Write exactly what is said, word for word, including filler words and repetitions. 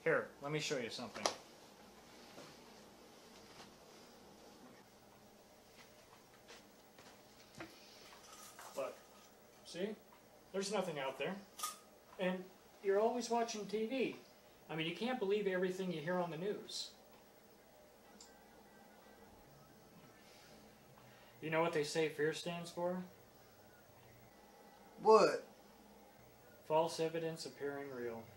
Here, let me show you something. Look, see? There's nothing out there. And you're always watching T V. I mean, you can't believe everything you hear on the news. You know what they say fear stands for? What? False evidence appearing real.